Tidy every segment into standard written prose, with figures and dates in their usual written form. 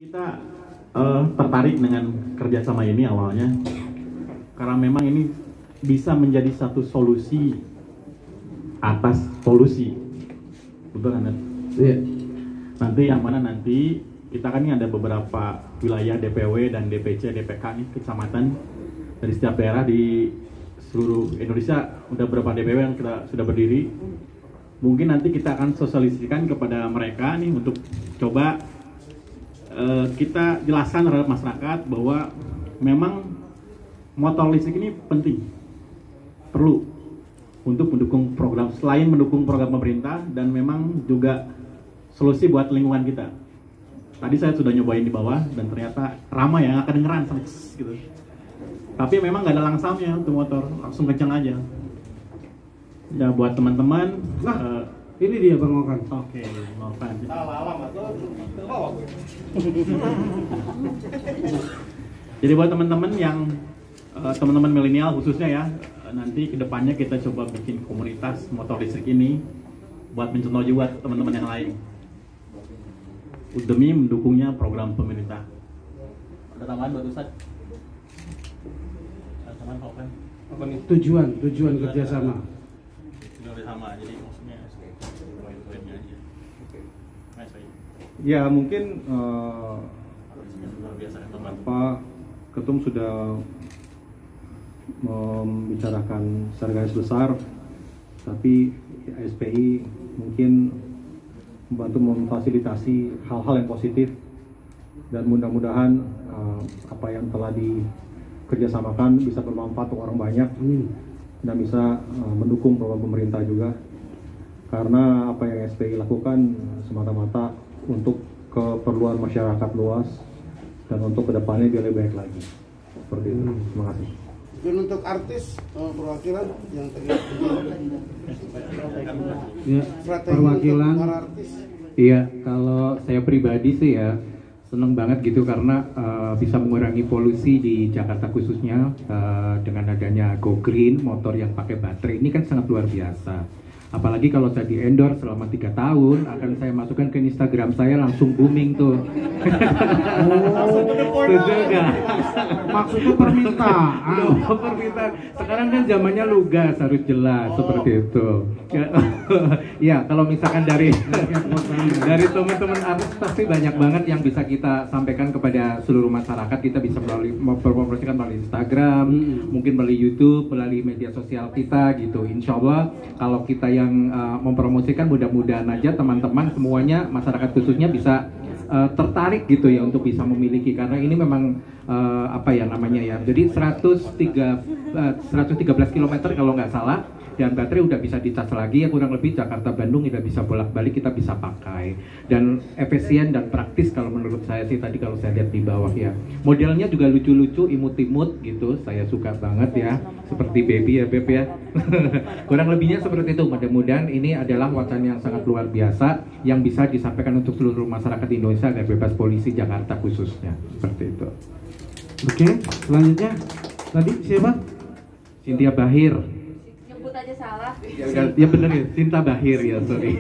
Kita tertarik dengan kerjasama ini awalnya karena memang ini bisa menjadi satu solusi atas polusi, betul kan? Iya. Nanti yang mana nanti kita kan ini ada beberapa wilayah DPW dan DPC, DPK nih kecamatan dari setiap daerah di seluruh Indonesia. Udah berapa DPW yang kita sudah berdiri. Mungkin nanti kita akan sosialisasikan kepada mereka nih untuk coba kita jelaskan terhadap masyarakat bahwa memang motor listrik ini penting, perlu untuk mendukung program, selain mendukung program pemerintah dan memang juga solusi buat lingkungan kita. Tadi saya sudah nyobain di bawah dan ternyata ramai ya, nggak kedengeran gitu. Tapi memang nggak ada langsamnya untuk motor, langsung kencang aja. Ya buat teman-teman. Ini dia Bang Okan. Oke, Okan. Jadi buat teman-teman yang teman-teman milenial khususnya ya, nanti kedepannya kita coba bikin komunitas motor listrik ini buat mencontoh juga teman-teman yang lain demi mendukungnya program pemerintah. Ada tambahan buat Ustaz? Ada tambahan Okan? Apa nih? Tujuan kerjasama. Sudah sama, jadi maksudnya poin-poinnya aja. Ya mungkin Luar biasa teman. Pak Ketum sudah membicarakan secara garis besar, tapi SPI mungkin membantu memfasilitasi hal-hal yang positif dan mudah-mudahan apa yang telah dikerjasamakan bisa bermanfaat untuk orang banyak dan bisa mendukung program pemerintah juga, karena apa yang SPI lakukan semata-mata untuk keperluan masyarakat luas dan untuk kedepannya dia lebih baik lagi. Seperti itu. Terima kasih. Dan untuk artis perwakilan yang terlihat Ya, strategi perwakilan. untuk para artis. Iya, kalau saya pribadi sih ya seneng banget gitu karena bisa mengurangi polusi di Jakarta khususnya dengan adanya Go Green, motor yang pakai baterai ini kan sangat luar biasa. Apalagi kalau saya di endorse selama 3 tahun akan saya masukkan ke Instagram saya, langsung booming tuh. Setuju nggak? Maksudnya permintaan. Loh, permintaan. Sekarang kan zamannya lugas, harus jelas seperti itu. Ya, kalau misalkan dari teman-teman artis pasti banyak banget yang bisa kita sampaikan kepada seluruh masyarakat. Kita bisa mempromosikan melalui Instagram, mungkin melalui YouTube, melalui media sosial kita gitu. Insya Allah kalau kita yang mempromosikan, mudah-mudahan aja teman-teman semuanya, masyarakat khususnya bisa tertarik gitu ya untuk bisa memiliki, karena ini memang apa ya namanya ya, jadi 113 km kalau nggak salah, dan baterai udah bisa dicas lagi ya, kurang lebih Jakarta Bandung udah bisa bolak-balik, kita bisa pakai dan efisien dan praktis kalau menurut saya sih. Tadi kalau saya lihat di bawah ya, modelnya juga lucu-lucu, imut-imut gitu, saya suka banget ya, seperti baby ya Beb ya. Kurang lebihnya seperti itu. Mudah-mudahan ini adalah wacana yang sangat luar biasa yang bisa disampaikan untuk seluruh masyarakat Indonesia agar bebas polusi Jakarta khususnya, seperti itu. Oke, selanjutnya tadi siapa? Cynthia Bahir. Nyebut aja salah. Ya bener ya, Cinta Bahir ya, sorry.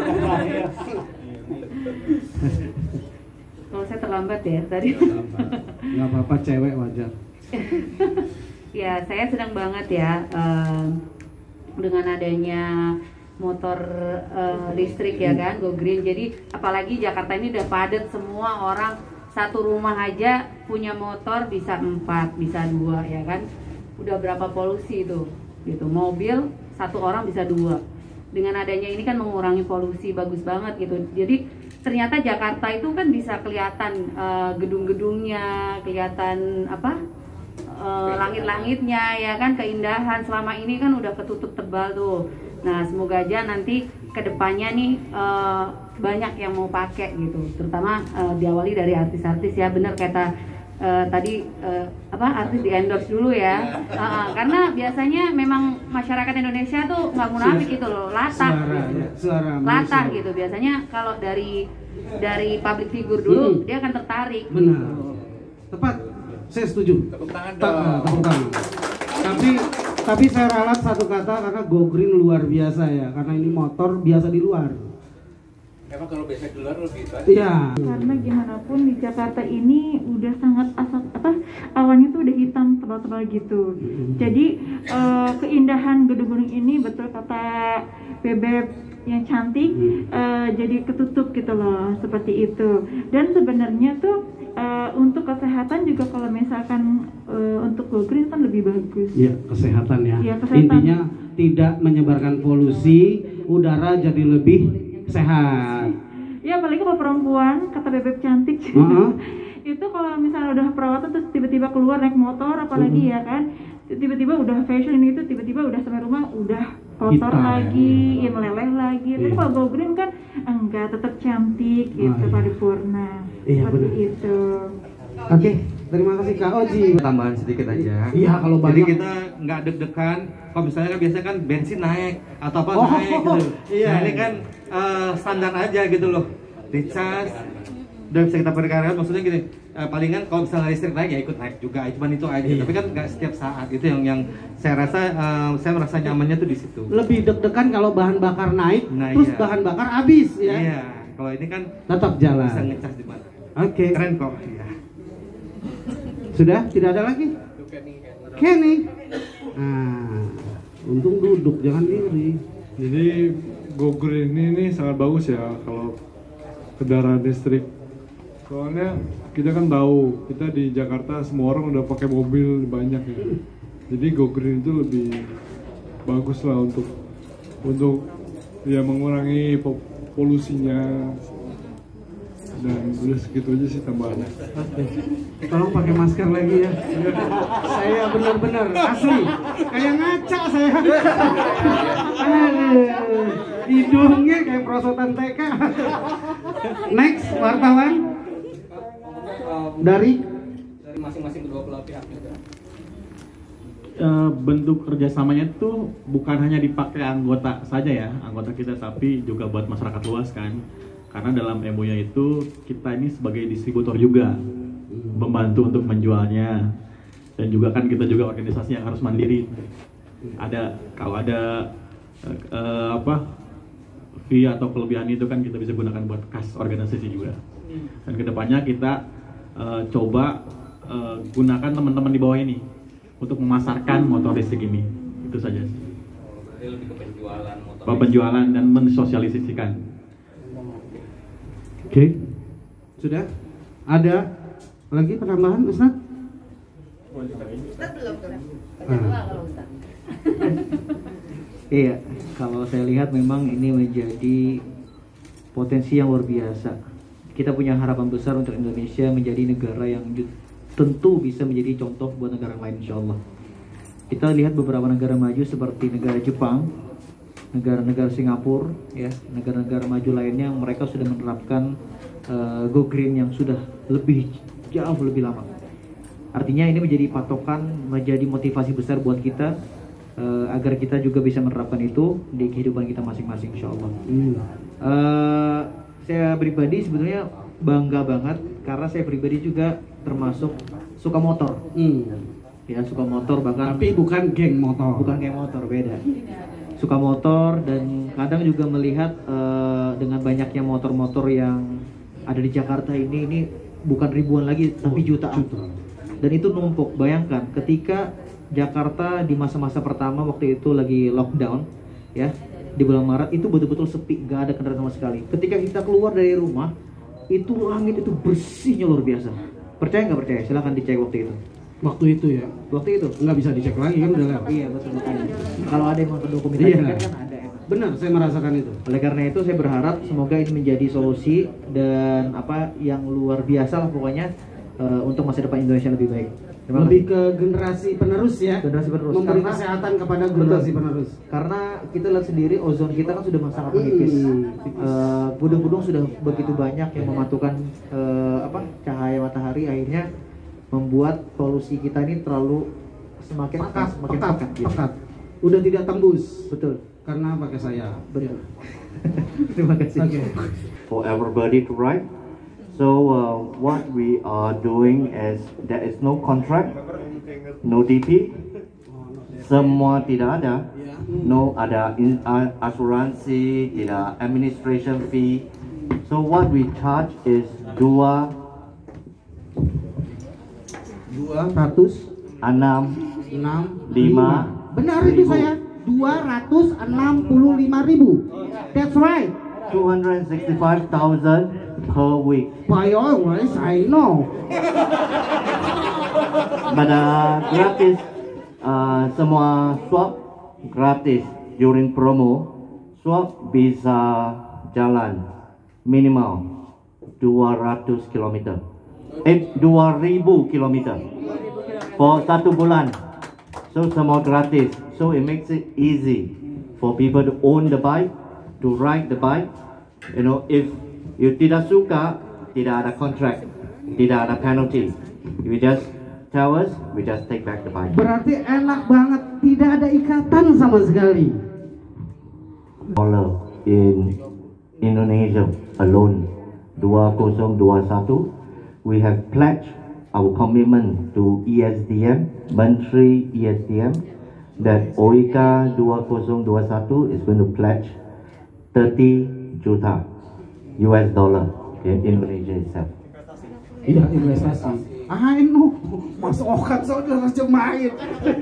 Kalau saya terlambat ya tadi. Nggak apa-apa, cewek wajar. Ya, saya senang banget ya dengan adanya motor listrik ya kan, Go Green. Jadi apalagi Jakarta ini udah padat, semua orang satu rumah aja punya motor, bisa 4, bisa 2 ya kan. Udah berapa polusi itu gitu. Mobil satu orang bisa 2. Dengan adanya ini kan mengurangi polusi, bagus banget gitu. Jadi ternyata Jakarta itu kan bisa kelihatan gedung-gedungnya, kelihatan apa? Langit-langitnya ya kan, keindahan. Selama ini kan udah ketutup tebal tuh. Nah, semoga aja nanti kedepannya nih banyak yang mau pakai gitu, terutama diawali dari artis-artis ya. Bener kata tadi artis di endorse dulu ya. Karena biasanya memang masyarakat Indonesia tuh nggak munafik gitu loh, latah gitu. Biasanya kalau dari public figure dulu dia akan tertarik. Benar. Gitu. Tepat. Saya setuju. Tepuk tangan Tepuk tangan. Tapi saya ralat satu kata, karena Go Green luar biasa ya, karena ini motor biasa di luar. Emang kalau biasa dolar lebih banyak. Iya. Karena gimana pun di Jakarta ini udah sangat awannya tuh udah hitam tebal-tebal gitu. Jadi keindahan gedung-gedung ini betul kata Bebek yang cantik jadi ketutup gitu loh, seperti itu. Dan sebenarnya tuh untuk kesehatan juga kalau misalkan untuk go green kan lebih bagus. Iya, kesehatan ya. Iya, kesehatan. Intinya tidak menyebarkan polusi, udara jadi lebih sehat. Ya apalagi kalau perempuan, kata Bebek cantik. Itu kalau misalnya udah perawatan terus tiba-tiba keluar naik motor apalagi ya kan, tiba-tiba udah fashion itu, tiba-tiba udah sampai rumah udah kotor Hitam, lagi, ya meleleh lagi. Tapi Iya. kalau go green kan enggak, tetap cantik gitu, iya. paripurna. Iya, Seperti benar. itu. Oke, terima kasih Kak Oji. Tambahan sedikit aja. Iya, kalau Jadi banyak. kita nggak deg-degan. Kalau misalnya kan biasanya kan bensin naik atau apa Oh, naik gitu. iya. Nah ini kan standar aja gitu loh. Dicas udah bisa kita perkirakan. Maksudnya gini, palingan kalau misalnya listrik naik ya ikut naik juga. Cuman itu aja. Iya. Tapi kan nggak setiap saat. Itu yang saya rasa saya merasa nyamannya tuh di situ. Lebih deg-degan kalau bahan bakar naik, Nah, terus iya. bahan bakar habis ya. Iya. Kalau ini kan Tetap jalan. bisa ngecas di mana. Oke. Keren kok. Iya. Sudah? Tidak ada lagi? Kenny. Nah, untung duduk, jangan diri. Jadi Go Green ini sangat bagus ya kalau kendaraan listrik. Soalnya kita kan tahu kita di Jakarta semua orang udah pakai mobil banyak ya. Jadi Go Green itu lebih bagus lah untuk ya mengurangi polusinya. Dan udah segitu aja sih tambahannya. Tolong pakai masker lagi ya. Saya benar-benar asli kayak ngaca saya. Aduh, hidungnya kayak perosotan TK. Next wartawan dari masing-masing kedua belah pihak. Bentuk kerjasamanya tuh bukan hanya dipakai anggota saja ya, anggota kita, tapi juga buat masyarakat luas kan. Karena dalam MOU-nya itu kita ini sebagai distributor juga membantu untuk menjualnya, dan juga kan kita juga organisasi yang harus mandiri. Kalau ada fee atau kelebihan itu kan kita bisa gunakan buat kas organisasi juga. Dan kedepannya kita coba gunakan teman-teman di bawah ini untuk memasarkan motor listrik ini. Itu saja sih. Lebih ke penjualan motor. Penjualan dan mensosialisasikan. Oke. Sudah? Ada lagi penambahan, Ustaz? Iya, kalau saya lihat memang ini menjadi potensi yang luar biasa. Kita punya harapan besar untuk Indonesia menjadi negara yang tentu bisa menjadi contoh buat negara lain, insya Allah. Kita lihat beberapa negara maju seperti negara Jepang, negara-negara Singapura, ya, negara-negara maju lainnya, mereka sudah menerapkan Go Green yang sudah jauh lebih lama. Artinya ini menjadi patokan, menjadi motivasi besar buat kita agar kita juga bisa menerapkan itu di kehidupan kita masing-masing, insya Allah. Saya pribadi sebetulnya bangga banget karena saya pribadi juga termasuk suka motor. Ya, suka motor, bahkan Tapi bukan geng motor. bukan kayak motor, beda. Suka motor dan kadang juga melihat dengan banyaknya motor-motor yang ada di Jakarta ini bukan ribuan lagi tapi jutaan. Dan itu numpuk. Bayangkan ketika Jakarta di masa-masa pertama waktu itu lagi lockdown ya, di bulan Maret itu betul-betul sepi, gak ada kendaraan sama sekali. Ketika kita keluar dari rumah itu langit itu bersihnya luar biasa. Percaya nggak percaya? Silahkan dicek waktu itu. Waktu itu ya. Waktu itu Nggak bisa dicek lagi kan udah lewat. iya betul, makanya kalau ada yang mau dokumentasikan Iya. kan ada emang. Benar, saya merasakan itu. Oleh karena itu saya berharap semoga ini menjadi solusi dan apa yang luar biasa lah pokoknya untuk masa depan Indonesia lebih baik. Terima Lebih kasih. ke generasi penerus ya. Generasi penerus. Memberi Karena- kesehatan kepada generasi penerus. Karena kita lihat sendiri ozon kita kan sudah sangat menipis. Gedung-gedung sudah begitu banyak yang mematukan cahaya matahari, akhirnya membuat polusi kita ini terlalu semakin pekat. Gitu. pekat. Udah tidak tembus. Betul. Karena pakai saya. Betul. Terima kasih. Oke. For everybody to ride. So what we are doing is there is no contract, no DP, semua tidak ada, no ada asuransi, tidak administration fee, So what we charge is 265 Benar itu saya 265.000. That's right. 265,000 per week. By always I know. But gratis, semua swab gratis during promo. Swab bisa jalan minimal 200 km. 2,000 km for 1 bulan. So semua gratis. So it makes it easy for people to own the bike, to ride the bike. You know, if you tidak suka, tidak ada contract, tidak ada penalty. You just tell us, we just take back the bike. Berarti enak banget, tidak ada ikatan sama sekali. In Indonesia alone, 2021, we have pledged our commitment to ESDM, Menteri ESDM, that OICA 2021 is going to pledge 30 juta US dollar in Indonesia itself. Iya, investasi. I know, Mas Okan saudara jemaat.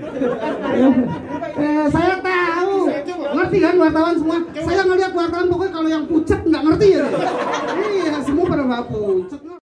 Saya tahu, ngerti kan wartawan semua? Saya ngelihat wartawan pokoknya kalau yang pucat nggak ngerti ya. Iya, semua pada nggak pucat.